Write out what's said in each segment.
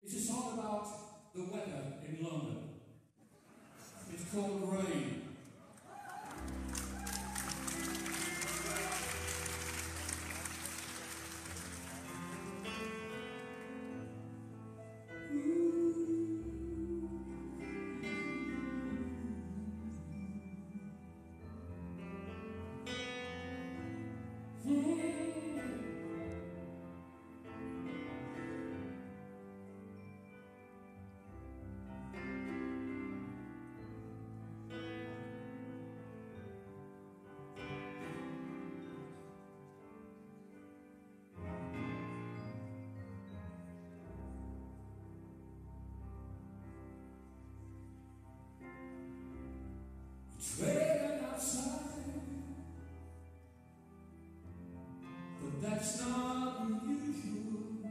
It's a song about the weather in London. It's called Rain. It's raining outside, but that's not unusual,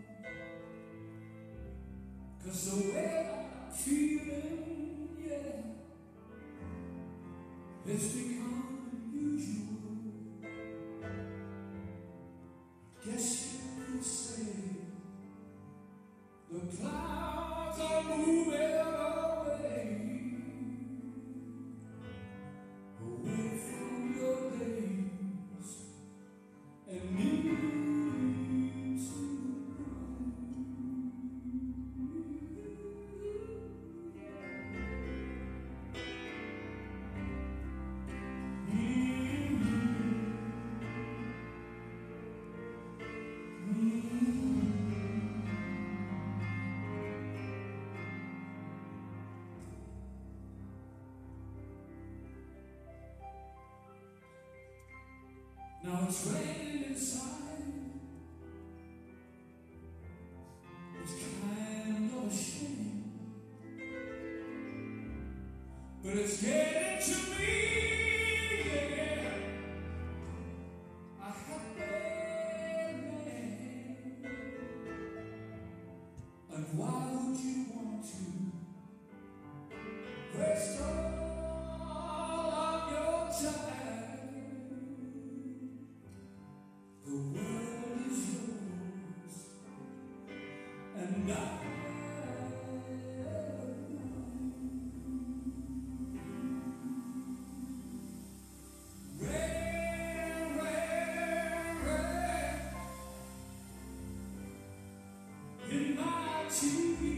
'cause the way I'm feeling, yeah, it's become unusual. Guess you could say the clouds are moving away from your days and me too. Now it's raining inside. It's kind of a shame, but it's getting to me, yeah. I have been, and why would you want to waste all of your time? The world is yours, and rain, rain, rain in my teeth.